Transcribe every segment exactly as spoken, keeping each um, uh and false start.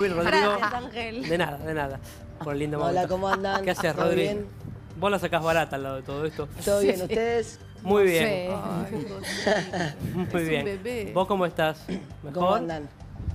Rodrigo. Gracias, Ángel. De nada, de nada. Por el lindo momento. Hola, ¿cómo andan? ¿Qué haces, ¿Todo Rodri? bien? Vos la sacás barata al lado de todo esto. ¿Todo bien? ¿Ustedes? Muy No bien. sé. Ay, cosita. Muy Es un bien. bebé. ¿Vos cómo estás? ¿Mejor? ¿Cómo andan?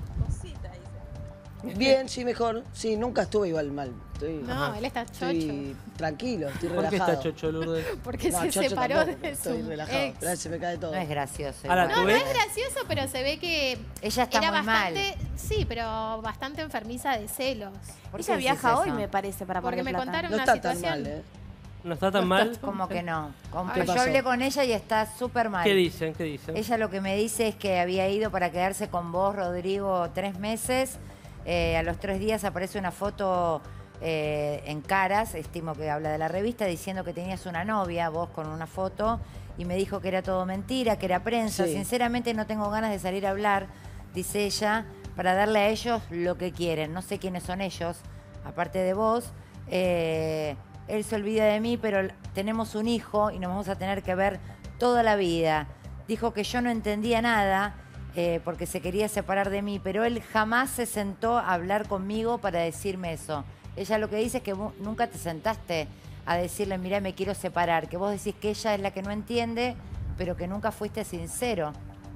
Bien, sí, mejor. Sí, nunca estuve igual mal. Estoy, No, él está chocho. estoy tranquilo, estoy ¿Por qué relajado. está chocho, Lourdes? Porque No, se chocho separó tampoco, de estoy su relajado. ex. Pero se me cae todo. No es gracioso. Ahora, igual. ¿tú No, no ves? es gracioso, pero se ve que Ella está era muy mal. bastante, sí, pero bastante enfermiza de celos. ¿Por qué Ella decís viaja hoy, eso? me parece, para Mar Porque del me Plata. contaron No una está tan situación. mal, ¿eh? ¿No está tan mal? ¿Cómo que no? Como ¿Qué que yo pasó? hablé con ella y está súper mal. ¿Qué dicen? ¿Qué dicen? Ella lo que me dice es que había ido para quedarse con vos, Rodrigo, tres meses. Eh, a los tres días aparece una foto eh, en Caras, estimo que habla de la revista, diciendo que tenías una novia, vos con una foto, y me dijo que era todo mentira, que era prensa. Sí. Sinceramente no tengo ganas de salir a hablar, dice ella, para darle a ellos lo que quieren. No sé quiénes son ellos, aparte de vos. Eh, él se olvida de mí, pero tenemos un hijo y nos vamos a tener que ver toda la vida. Dijo que yo no entendía nada eh, porque se quería separar de mí, pero él jamás se sentó a hablar conmigo para decirme eso. Ella lo que dice es que vos nunca te sentaste a decirle, mirá, me quiero separar, que vos decís que ella es la que no entiende, pero que nunca fuiste sincero.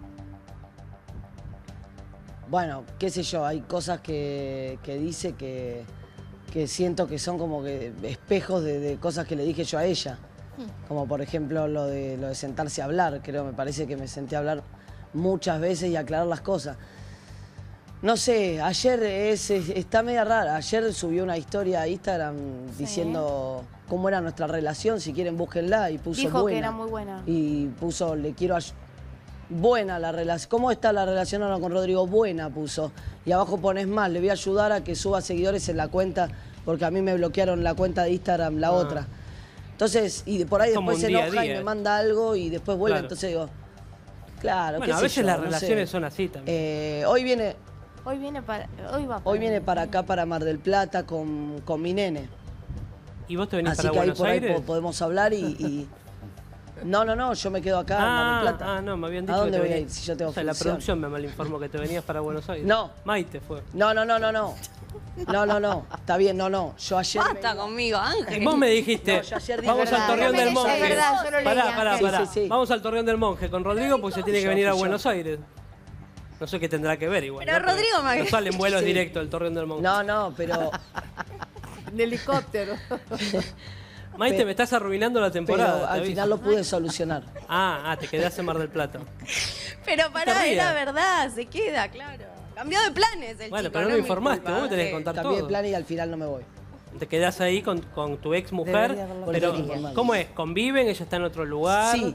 Bueno, qué sé yo, hay cosas que, que dice que, que siento que son como que espejos de, de cosas que le dije yo a ella. Como por ejemplo lo de, lo de sentarse a hablar, creo, me parece que me senté a hablar muchas veces y aclarar las cosas. No sé, ayer es, es- está media rara, ayer subió una historia a Instagram diciendo cómo era nuestra relación, si quieren búsquenla, y puso Dijo que buena. era muy buena. Y puso, le quiero ay- buena la relación. ¿Cómo está la relación ahora con Rodrigo? Buena puso. Y abajo pones más, le voy a ayudar a que suba seguidores en la cuenta, porque a mí me bloquearon la cuenta de Instagram, la Ah. otra. Entonces, y de por ahí Como después un se día a enoja y día. me manda algo y después vuelve, Claro. entonces digo, claro, Bueno, qué a sé veces yo, las no sé. relaciones son así también. Eh, hoy viene, Hoy viene para. Hoy va para. hoy viene para acá, para Mar del Plata, con, con mi nene. ¿Y vos te venís Así para que ahí Buenos por ahí Aires? po- podemos hablar y, y- No, no, no, yo me quedo acá en Mar Ah, del Plata. ah, no, me habían dicho ¿A dónde que te voy a ir venías- si yo tengo o sea, la función? producción me malinformó que te venías para Buenos Aires. No. Maite fue. No, no, no, no, no. No, no, no. Está bien, no, no. Yo ayer. me Basta iba- conmigo, Ángel. Vos me dijiste, No, yo ayer dije vamos al verdad. Torreón del Es Monje. verdad, yo lo leí Pará, antes. pará, Sí, pará. sí, sí. Vamos al Torreón del Monje con Rodrigo porque se tiene que Yo, venir a yo. Buenos Aires. No sé qué tendrá que ver igual. Pero ¿no? Porque Rodrigo me- No salen vuelos Sí. directos del Torreón del Monje. No, no, pero. En helicóptero. Maite, Pe- me estás arruinando la temporada. pero te al aviso. final lo pude solucionar. Ah, ah, te quedás en Mar del Plata. Pero te pará, rías. era verdad, se queda, claro. Cambió de planes el Bueno, chico, pero no es me mi informaste, culpa, vos me tenés que Ángel. contar Cambié de todo. plan y al final no me voy. Te quedás ahí con, con tu ex mujer, Debería haberlo pero dicho. ¿cómo es? ¿Conviven? ¿Ella está en otro lugar? Sí.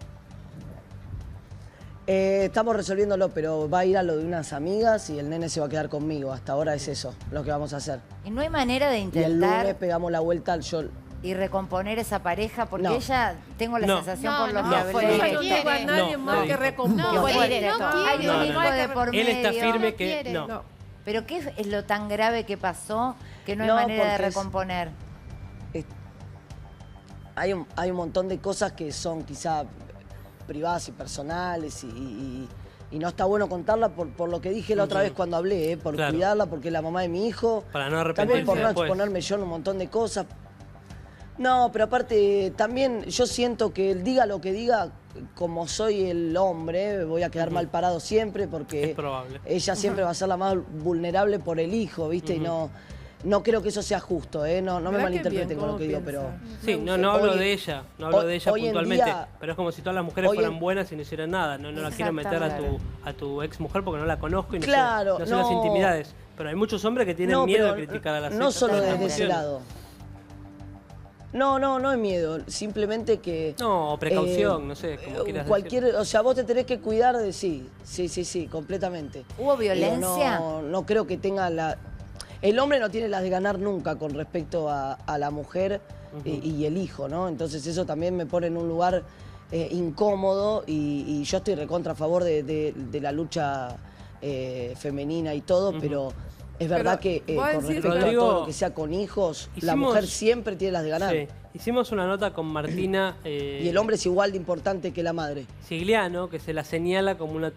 Eh, estamos resolviéndolo, pero va a ir a lo de unas amigas y el nene se va a quedar conmigo. Hasta ahora es eso lo que vamos a hacer. Y no hay manera de Y el lunes intentar pegamos la vuelta al yo. y recomponer esa pareja, porque No. ella, tengo la No. sensación No, por lo no, que no, hablé. fue- Yo no no tengo a quiere. nadie No, más no que dijo. recomponer. No, Fue quiere, directo. no Hay quiere. un No, hijo no. de por Él está medio. firme No que quiere. no. No. Pero ¿qué es lo tan grave que pasó que no hay No, manera de porque es- recomponer? Es- Hay un, hay un montón de cosas que son quizá privadas y personales y, y- y no está bueno contarla por, por lo que dije la otra vez cuando hablé, ¿eh? Por Claro. cuidarla, porque es la mamá de mi hijo. Para no También arrepentirse por no después. exponerme yo en un montón de cosas. No, pero aparte también yo siento que él diga lo que diga, como soy el hombre, voy a quedar mal parado siempre porque Es probable. ella siempre va a ser la más vulnerable por el hijo, ¿viste? Y no, no creo que eso sea justo, ¿eh? No, no me Mirá qué malinterpreten bien con lo cómo que digo, pero... piensa. Sí, no, no hablo Hoy- de ella, no hablo hoy- de ella hoy en puntualmente, día- pero es como si todas las mujeres hoy fueran en- buenas y no hicieran nada. No, no la quiero meter a tu, Exactamente. a tu ex mujer porque no la conozco y no Claro, sé, no sé las no. intimidades. Pero hay muchos hombres que tienen No, miedo pero de criticar a las no ex. solo Otras desde ese cuestiones. lado. No, no, no es miedo, simplemente que... No, o precaución, eh, no sé, como eh, quieras cualquier, O sea, vos te tenés que cuidar de sí, sí, sí, sí, completamente. ¿Hubo Digo, violencia? No, no creo que tenga la... El hombre no tiene las de ganar nunca con respecto a, a la mujer y, y el hijo, ¿no? Entonces eso también me pone en un lugar eh, incómodo y, y yo estoy recontra a favor de, de- de la lucha eh, femenina y todo, pero es verdad Pero que eh, vos con decís, respecto Rodrigo, a todo lo que sea con hijos, la hicimos- mujer siempre tiene las de ganar. Sí. Hicimos una nota con Martina eh, Y el hombre es igual de importante que la madre. Sigliano, que se la señala como una